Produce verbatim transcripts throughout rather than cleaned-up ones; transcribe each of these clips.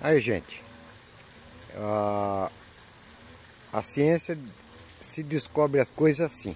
Aí, gente, a, a ciência se descobre as coisas assim.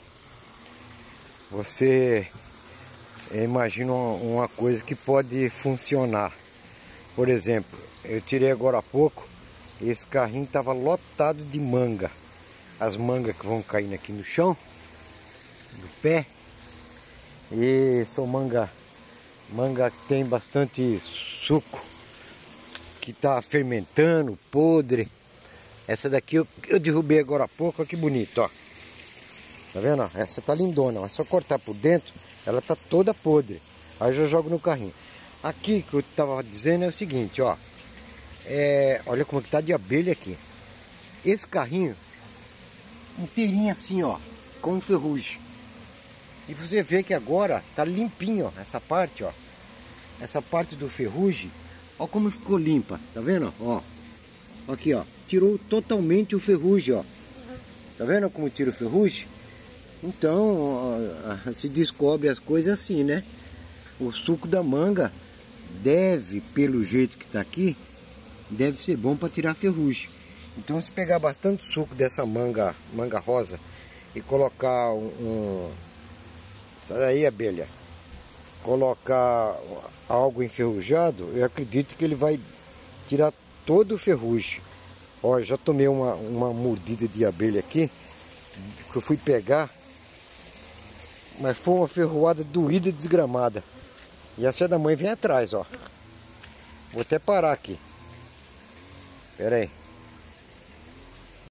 Você imagina uma coisa que pode funcionar. Por exemplo, eu tirei agora há pouco, esse carrinho estava lotado de manga. As mangas que vão caindo aqui no chão, do pé. E são manga, manga que tem bastante suco, que está fermentando, podre. Essa daqui eu, eu derrubei agora há pouco, olha que bonito, ó. Tá vendo? Essa tá lindona, ó. É só cortar por dentro, ela tá toda podre. Aí eu já jogo no carrinho. Aqui que eu tava dizendo é o seguinte, ó. É, olha como que tá de abelha aqui. Esse carrinho, inteirinho assim, ó, com ferrugem. E você vê que agora tá limpinho, ó, essa parte, ó. Essa parte do ferrugem, ó como ficou limpa, tá vendo? Ó, aqui, ó, tirou totalmente o ferrugem, ó. Tá vendo como tira o ferrugem? Então, ó, se descobre as coisas assim, né? O suco da manga deve, pelo jeito que tá aqui, deve ser bom para tirar ferrugem. Então, se pegar bastante suco dessa manga, manga rosa, e colocar um, um sai daí, abelha, colocar algo enferrujado, eu acredito que ele vai tirar todo o ferrugem. Ó, já tomei uma, uma mordida de abelha aqui, que eu fui pegar, mas foi uma ferroada doída e desgramada. E a filha da mãe vem atrás, ó. Vou até parar aqui. Pera aí.